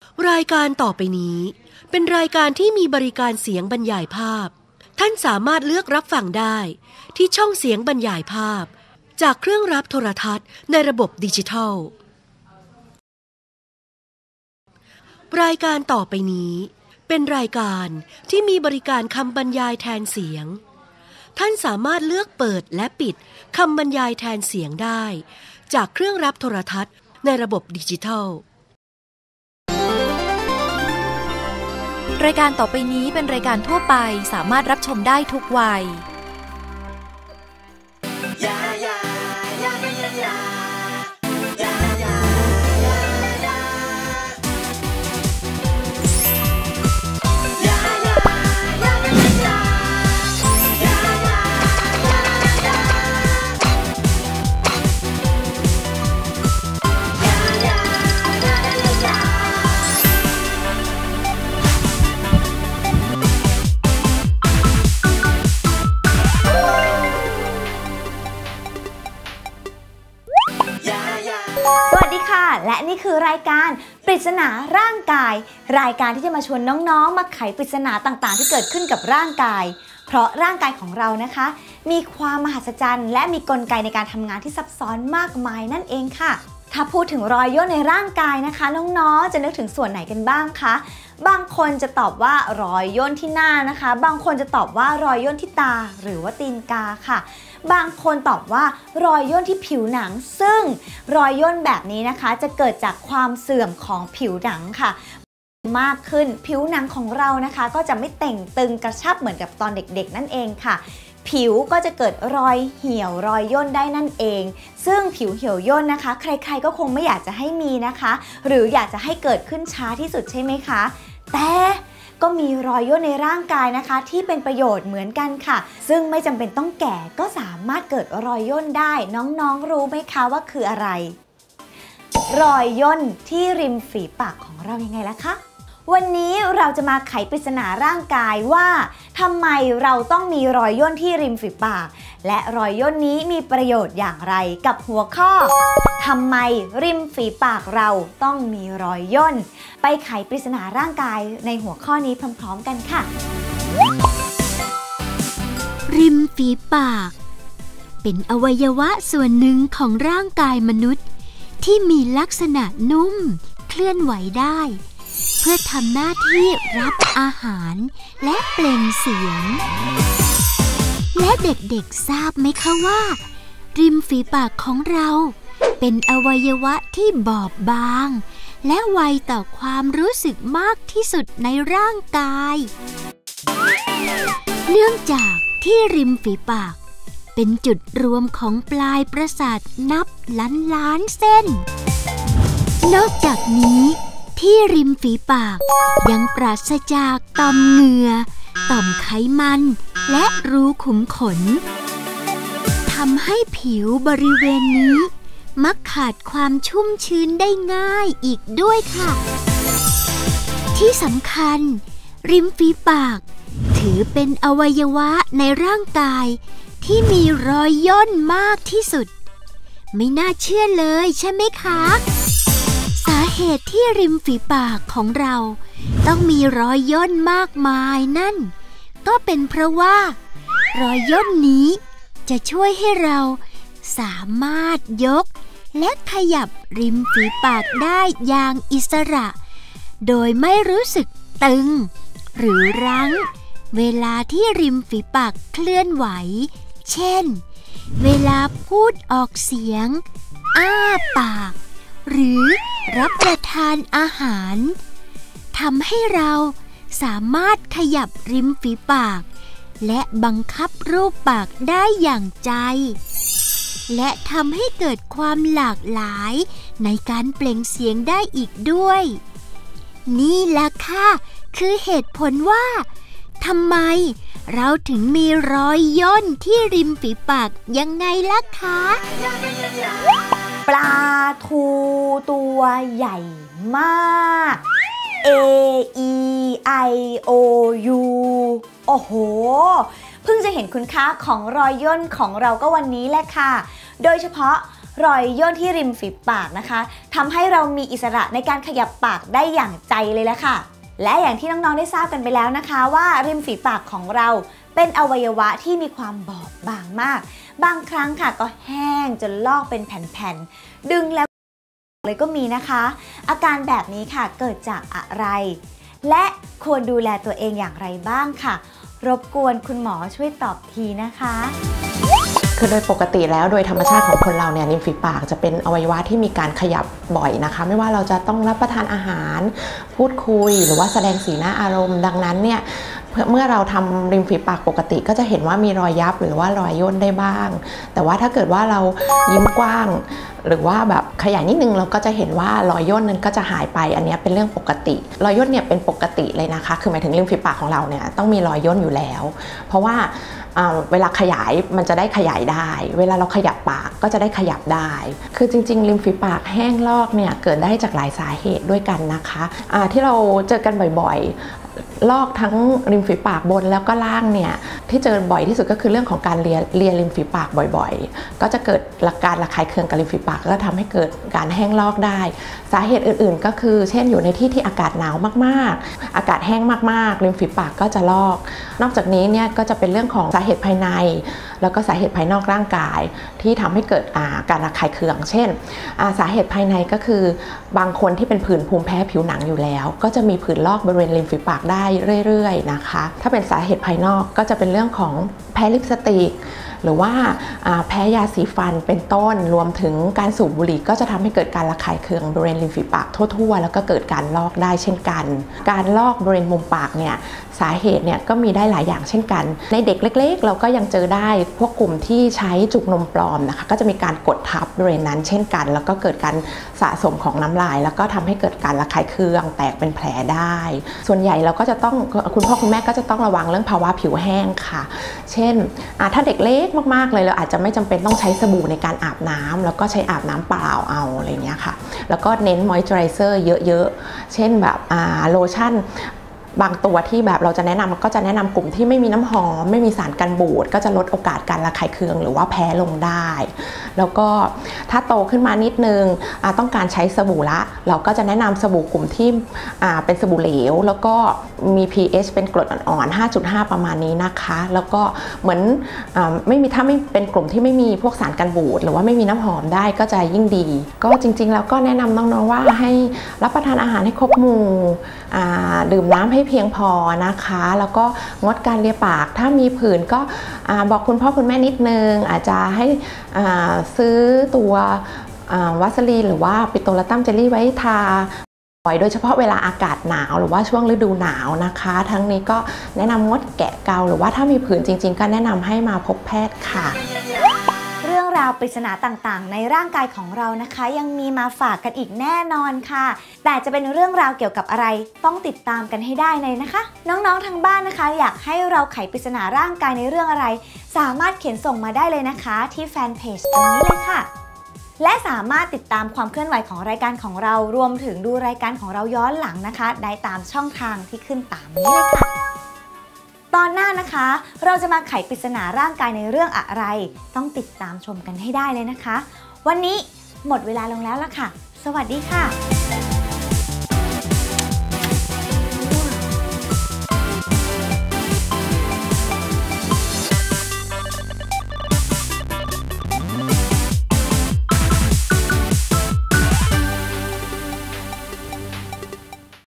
รายการต่อไปนี้เป็นรายการที่มีบริการเสียงบรรยายภาพท่านสามารถเลือกรับฟังได้ที่ช่องเสียงบรรยายภาพจากเครื่องรับโทรทัศน์ในระบบดิจิทัลรายการต่อไปนี้เป็นรายการที่มีบริการคำบรรยายแทนเสียงท่านสามารถเลือกเปิดและปิดคำบรรยายแทนเสียงได้จากเครื่องรับโทรทัศน์ในระบบดิจิทัลรายการต่อไปนี้เป็นรายการทั่วไปสามารถรับชมได้ทุกวัยและนี่คือรายการปริศนาร่างกายรายการที่จะมาชวนน้องๆมาไขปริศนาต่างๆที่เกิดขึ้นกับร่างกายเพราะร่างกายของเรานะคะมีความมหัศจรรย์และมีกลไกในการทำงานที่ซับซ้อนมากมายนั่นเองค่ะถ้าพูดถึงรอยย่นในร่างกายนะคะน้องๆจะนึกถึงส่วนไหนกันบ้างคะบางคนจะตอบว่ารอยย่นที่หน้านะคะบางคนจะตอบว่ารอยย่นที่ตาหรือว่าตีนกาค่ะบางคนตอบว่ารอยย่นที่ผิวหนังซึ่งรอยย่นแบบนี้นะคะจะเกิดจากความเสื่อมของผิวหนังค่ะมากขึ้นผิวหนังของเรานะคะก็จะไม่เต่งตึงกระชับเหมือนกับตอนเด็กๆนั่นเองค่ะผิวก็จะเกิดรอยเหี่ยวรอยย่นได้นั่นเองซึ่งผิวเหี่ยวย่นนะคะใครๆก็คงไม่อยากจะให้มีนะคะหรืออยากจะให้เกิดขึ้นช้าที่สุดใช่ไหมคะแต่ก็มีรอยย่นในร่างกายนะคะที่เป็นประโยชน์เหมือนกันค่ะซึ่งไม่จำเป็นต้องแก่ก็สามารถเกิดรอยย่นได้น้องๆรู้ไหมคะว่าคืออะไรรอยย่นที่ริมฝีปากของเรายังไงล่ะคะวันนี้เราจะมาไขปริศนาร่างกายว่าทำไมเราต้องมีรอยย่นที่ริมฝีปากและรอยย่นนี้มีประโยชน์อย่างไรกับหัวข้อทำไมริมฝีปากเราต้องมีรอยย่นไปไขปริศนาร่างกายในหัวข้อนี้พร้อมๆกันค่ะริมฝีปากเป็นอวัยวะส่วนหนึ่งของร่างกายมนุษย์ที่มีลักษณะนุ่มเคลื่อนไหวได้เพื่อทำหน้าที่รับอาหารและเปล่งเสียงและเด็กๆทราบไหมคะว่าริมฝีปากของเราเป็นอวัยวะที่บอบบางและไวต่อความรู้สึกมากที่สุดในร่างกายเนื่องจากที่ริมฝีปากเป็นจุดรวมของปลายประสาทนับล้านเส้นนอกจากนี้ที่ริมฝีปากยังปราศจากต่อมเหงื่อต่อมไขมันและรูขุมขนทำให้ผิวบริเวณนี้มักขาดความชุ่มชื้นได้ง่ายอีกด้วยค่ะที่สำคัญริมฝีปากถือเป็นอวัยวะในร่างกายที่มีรอยย่นมากที่สุดไม่น่าเชื่อเลยใช่ไหมคะสาเหตุที่ริมฝีปากของเราต้องมีรอยย่นมากมายนั่นก็เป็นเพราะว่ารอยย่นนี้จะช่วยให้เราสามารถยกและขยับริมฝีปากได้อย่างอิสระโดยไม่รู้สึกตึงหรือรั้งเวลาที่ริมฝีปากเคลื่อนไหวเช่นเวลาพูดออกเสียงอ้าปากหรือรับประทานอาหารทำให้เราสามารถขยับริมฝีปากและบังคับรูปปากได้อย่างใจและทำให้เกิดความหลากหลายในการเปล่งเสียงได้อีกด้วยนี่แหละค่ะคือเหตุผลว่าทำไมเราถึงมีรอยย่นที่ริมฝีปากยังไงล่ะคะปลาทูตัวใหญ่มาก A E I O U โอ้โหเพิ่งจะเห็นคุณค่าของรอยย่นของเราก็วันนี้แหละค่ะโดยเฉพาะรอยย่นที่ริมฝีปากนะคะทำให้เรามีอิสระในการขยับปากได้อย่างใจเลยละค่ะและอย่างที่น้องๆได้ทราบกันไปแล้วนะคะว่าริมฝีปากของเราเป็นอวัยวะที่มีความบอบบางมากบางครั้งค่ะก็แห้งจนลอกเป็นแผ่นๆดึงแล้วเลยก็มีนะคะอาการแบบนี้ค่ะเกิดจากอะไรและควรดูแลตัวเองอย่างไรบ้างค่ะรบกวนคุณหมอช่วยตอบทีนะคะคือโดยปกติแล้วโดยธรรมชาติของคนเราเนี่ยริมฝีปากจะเป็นอวัยวะที่มีการขยับบ่อยนะคะไม่ว่าเราจะต้องรับประทานอาหารพูดคุยหรือว่าแสดงสีหน้าอารมณ์ดังนั้นเนี่ยเมื่อเราทำริมฝีปากปกติก็จะเห็นว่ามีรอยยับหรือว่ารอยย่นได้บ้างแต่ว่าถ้าเกิดว่าเรายิ้มกว้างหรือว่าแบบขยายนิดนึงเราก็จะเห็นว่ารอยย่นนั้นก็จะหายไปอันนี้เป็นเรื่องปกติรอยย่นเนี่ยเป็นปกติเลยนะคะคือหมายถึงริมฝีปากของเราเนี่ยต้องมีรอยย่นอยู่แล้วเพราะว่าเวลาขยายมันจะได้ขยายได้เวลาเราขยับปากก็จะได้ขยับได้คือจริงๆริมฝีปากแห้งลอกเนี่ยเกิดได้จากหลายสาเหตุด้วยกันนะคะที่เราเจอกันบ่อยๆลอกทั้งริมฝีปากบนแล้วก็ล่างเนี่ยที่เจอบ่อยที่สุดก็คือเรื่องของการเลียริมฝีปากบ่อยๆก็จะเกิดการระคายเคืองกับริมฝีปากก็ทำให้เกิดการแห้งลอกได้สาเหตุอื่นๆก็คือเช่นอยู่ในที่ที่อากาศหนาวมากๆอากาศแห้งมากๆริมฝีปากก็จะลอกนอกจากนี้เนี่ยก็จะเป็นเรื่องของสาเหตุภายในแล้วก็สาเหตุภายนอกร่างกายที่ทำให้เกิดการระคายเคืองเช่นสาเหตุภายในก็คือบางคนที่เป็นผื่นภูมิแพ้ผิวหนังอยู่แล้วก็จะมีผื่นลอกบริเวณริมฝีปากได้เรื่อยๆนะคะถ้าเป็นสาเหตุภายนอกก็จะเป็นเรื่องของแพ้ลิปสติกหรือว่าแพ้ยาสีฟันเป็นต้นรวมถึงการสูบบุหรี่ก็จะทำให้เกิดการระคายเคืองบริเวณริมฝีปากทั่วๆแล้วก็เกิดการลอกได้เช่นกันการลอกบริเวณมุมปากเนี่ยสาเหตุเนี่ยก็มีได้หลายอย่างเช่นกันในเด็กเล็กๆเราก็ยังเจอได้พวกกลุ่มที่ใช้จุกนมปลอมนะคะก็จะมีการกดทับบริเวณนั้นเช่นกันแล้วก็เกิดการสะสมของน้ำลายแล้วก็ทำให้เกิดการระคายเคืองแตกเป็นแผลได้ส่วนใหญ่เราก็จะต้องคุณพ่อคุณแม่ก็จะต้องระวังเรื่องภาวะผิวแห้งค่ะเช่นถ้าเด็กเล็กมากๆเลยเราอาจจะไม่จำเป็นต้องใช้สบู่ในการอาบน้ำแล้วก็ใช้อาบน้ำเปล่าเอาอะไรเงี้ยค่ะแล้วก็เน้นมอยส์เจอไรเซอร์เยอะๆเช่นแบบโลชั่นบางตัวที่แบบเราจะแนะนำก็จะแนะนำกลุ่มที่ไม่มีน้ำหอมไม่มีสารกันบูดก็จะลดโอกาสการระคายเคืองหรือว่าแพ้ลงได้แล้วก็ถ้าโตขึ้นมานิดนึงต้องการใช้สบู่ละเราก็จะแนะนำสบู่กลุ่มที่เป็นสบู่เหลวแล้วก็มี pH เป็นกรดอ่อนๆ 5.5 ประมาณนี้นะคะแล้วก็เหมือนถ้าไม่เป็นกลุ่มที่ไม่มีพวกสารกันบูดหรือว่าไม่มีน้ำหอมได้ก็จะยิ่งดีก็จริงๆแล้วก็แนะนำน้องๆว่าให้รับประทานอาหารให้ครบหมู่ดื่มน้ำให้เพียงพอนะคะแล้วก็งดการเลียปากถ้ามีผื่นก็บอกคุณพ่อคุณแม่นิดนึงอาจจะให้ซื้อตัววัสลีนหรือว่าปิโตรตัมเจลลี่ไว้ทาบ่อยโดยเฉพาะเวลาอากาศหนาวหรือว่าช่วงฤดูหนาวนะคะทั้งนี้ก็แนะนำงดแกะเกาหรือว่าถ้ามีผื่นจริงๆก็แนะนำให้มาพบแพทย์ค่ะเรื่องราวปริศนาต่างๆในร่างกายของเรานะคะยังมีมาฝากกันอีกแน่นอนค่ะแต่จะเป็นเรื่องราวเกี่ยวกับอะไรต้องติดตามกันให้ได้เลยนะคะน้องๆทางบ้านนะคะอยากให้เราไขปริศนาร่างกายในเรื่องอะไรสามารถเขียนส่งมาได้เลยนะคะที่แฟนเพจตรงนี้เลยค่ะและสามารถติดตามความเคลื่อนไหวของรายการของเรารวมถึงดูรายการของเราย้อนหลังนะคะได้ตามช่องทางที่ขึ้นตามนี้เลยค่ะตอนหน้านะคะเราจะมาไขปริศนาร่างกายในเรื่องอะไรต้องติดตามชมกันให้ได้เลยนะคะวันนี้หมดเวลาลงแล้วล่ะค่ะสวัสดีค่ะ